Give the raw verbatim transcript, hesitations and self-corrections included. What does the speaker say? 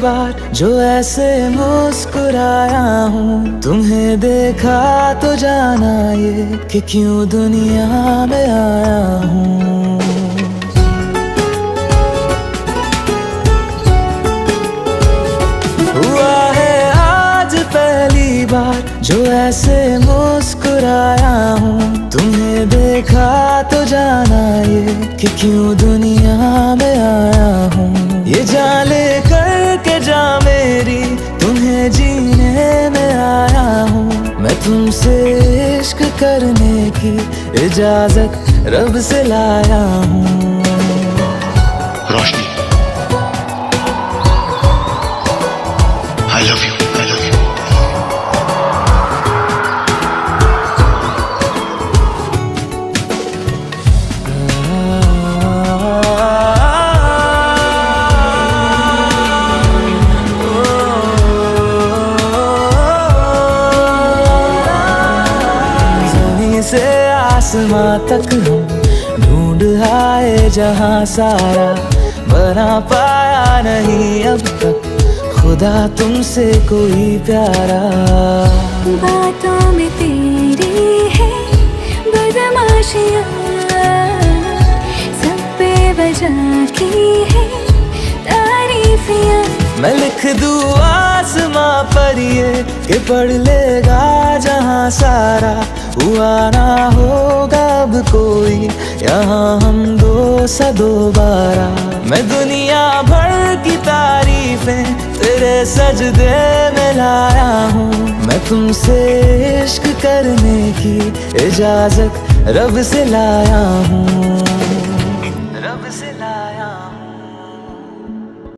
बार जो ऐसे मुस्कुराया हूँ। तुम्हें देखा तो जाना ये कि क्यों दुनिया में आया हूँ। हुआ है आज पहली बार जो ऐसे मुस्कुराया हूँ। तुम्हें देखा तो जाना ये कि क्यों दुनिया में आया हूँ। ये जान ले कर के जा मेरी तुम्हें जीने में आया हूँ। मैं तुमसे इश्क करने की इजाजत रब से लाया हूँ। रोशनी, I love you, I love you. से आसमां तक हम ढूंढ आए जहां सारा, बना पाया नहीं अब तक खुदा तुमसे कोई प्यारा। बातों में तेरी है बदमाशियाँ, सब पे वजह की है तारीफियाँ। मैं लिख दूँ आसमां पर ये कि पढ़ लेगा जहां सारा। हुआ ना होगा अब कोई यहाँ हम दो सा दोबारा। मैं दुनिया भर की तारीफें तेरे सजदे में लाया हूँ। मैं तुमसे इश्क करने की इजाजत रब से लाया हूँ।